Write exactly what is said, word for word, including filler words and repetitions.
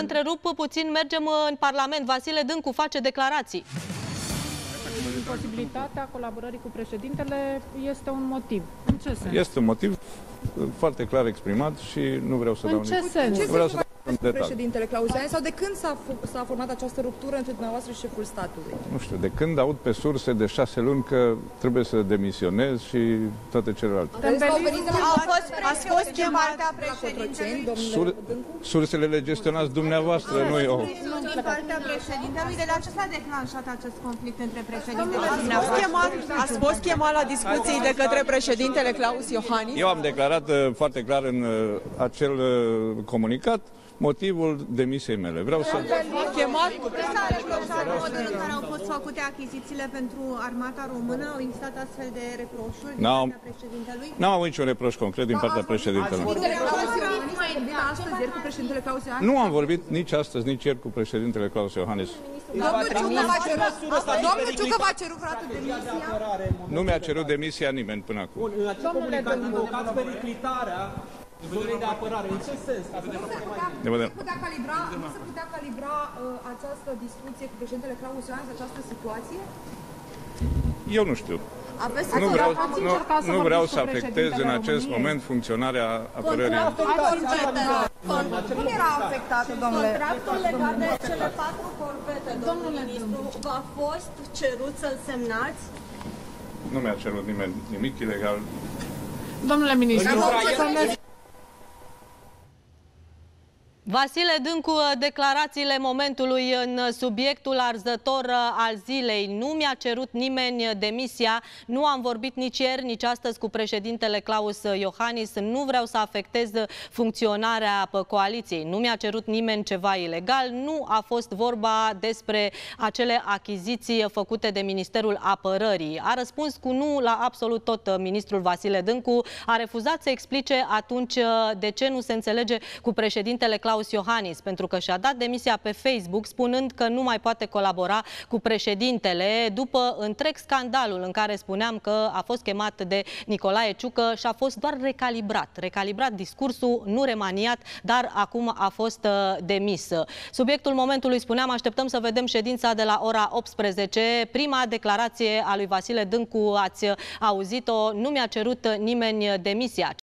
întrerup puțin, mergem în Parlament. Vasile Dâncu face declarații. Imposibilitatea colaborării cu președintele este un motiv. În ce sens? Este un motiv foarte clar exprimat și nu vreau să în dau ce nici... sens? Nu vreau să dau în detalii. Președintele Claus Iohannis sau de când s-a format această ruptură între dumneavoastră și șeful statului? Nu știu, de când aud pe surse de șase luni că trebuie să demisionez și toate celelalte. Ați fost chemat la Cotroceni, domnule Dâncu? Sursele le gestionați dumneavoastră, nu eu. Din partea președintelui, de la ce s-a declanșat acest conflict între președintele și Ați fost chemat la discuții de către președintele Claus Iohannis? Eu am declarat uh, foarte clar în uh, acel uh, comunicat motivul demisiei mele. Vreau să... Chemat? S-a reproșat modul în care au fost făcute achizițiile pentru armata română? Au existat astfel de reproșuri din partea președintelui? N-am avut niciun reproș concret din partea președintelui. Astăzi, ieri cu președintele Claus Iohannis? Nu am vorbit nici astăzi, nici ieri cu președintele Claus Iohannis. Domnul Ciucă v-a cerut vreodată demisia? Nu mi-a cerut demisia nimeni până acum. Bun, în acest comunicat invocați periclitarea zonei de apărare. În ce sens? Ne vedem. Nu se putea calibra, nu se putea calibra uh, această discuție cu președintele Claus Iohannis, această situație? Eu nu știu. Aveți Nu vreau, nu, să nu vreau vorbiți să cu afectez președintele în acest României. moment funcționarea apărării. Cum era afectată, domnule? Contractul legat de cele patru corvete, domnule ministru, v-a fost cerut să-l semnați? Nu mi-a cerut nimeni nimic ilegal. Domnule ministru, Vasile Dâncu, declarațiile momentului în subiectul arzător al zilei. Nu mi-a cerut nimeni demisia, nu am vorbit nici ieri, nici astăzi cu președintele Claus Iohannis, nu vreau să afectez funcționarea coaliției, nu mi-a cerut nimeni ceva ilegal, nu a fost vorba despre acele achiziții făcute de Ministerul Apărării. A răspuns cu nu la absolut tot ministrul Vasile Dâncu, a refuzat să explice atunci de ce nu se înțelege cu președintele Claus Iohannis, pentru că și-a dat demisia pe Facebook spunând că nu mai poate colabora cu președintele după întreg scandalul în care spuneam că a fost chemat de Nicolae Ciucă și a fost doar recalibrat. Recalibrat discursul, nu remaniat, dar acum a fost demis. Subiectul momentului, spuneam, așteptăm să vedem ședința de la ora optsprezece. Prima declarație a lui Vasile Dâncu, ați auzit-o, nu mi-a cerut nimeni demisia.